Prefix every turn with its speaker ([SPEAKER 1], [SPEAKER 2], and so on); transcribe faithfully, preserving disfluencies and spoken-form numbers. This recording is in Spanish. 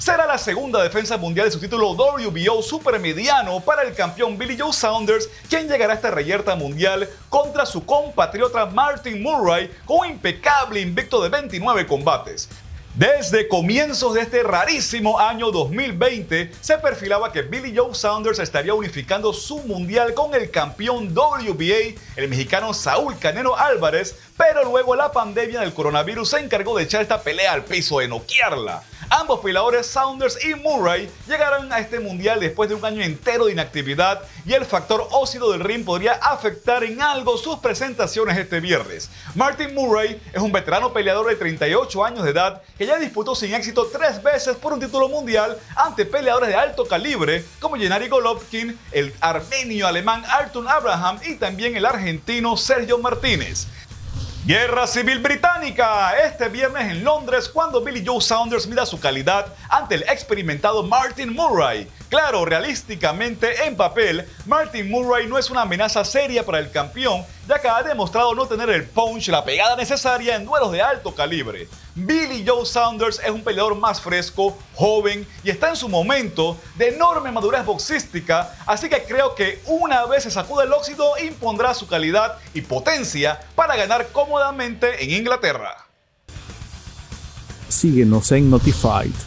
[SPEAKER 1] será la segunda defensa mundial de su título W B O supermediano para el campeón Billy Joe Saunders, quien llegará a esta reyerta mundial contra su compatriota Martin Murray con un impecable invicto de veintinueve combates. Desde comienzos de este rarísimo año dos mil veinte, se perfilaba que Billy Joe Saunders estaría unificando su mundial con el campeón W B A, el mexicano Saúl Canelo Álvarez, pero luego la pandemia del coronavirus se encargó de echar esta pelea al piso, de noquearla. Ambos peleadores, Saunders y Murray, llegaron a este mundial después de un año entero de inactividad y el factor óxido del ring podría afectar en algo sus presentaciones este viernes. Martin Murray es un veterano peleador de treinta y ocho años de edad que ya disputó sin éxito tres veces por un título mundial ante peleadores de alto calibre como Gennady Golovkin, el armenio alemán Artur Abraham y también el argentino Sergio Martínez. Guerra Civil Británica, este viernes en Londres, cuando Billy Joe Saunders mida su calidad ante el experimentado Martin Murray. Claro, realísticamente, en papel, Martin Murray no es una amenaza seria para el campeón, ya que ha demostrado no tener el punch, la pegada necesaria en duelos de alto calibre. Billy Joe Saunders es un peleador más fresco, joven y está en su momento de enorme madurez boxística, así que creo que una vez se sacude el óxido impondrá su calidad y potencia para ganar cómodamente en Inglaterra.
[SPEAKER 2] Síguenos en Notified.